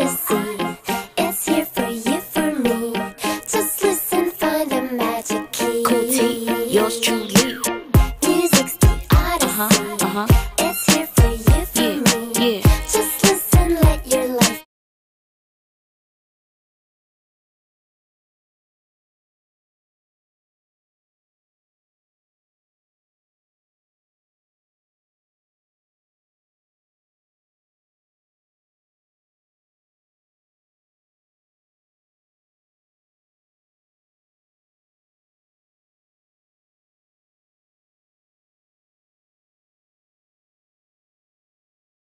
odyssey. It's here for you, for me. Just listen, find a magic key. Cool T, yours truly. Music's the odyssey.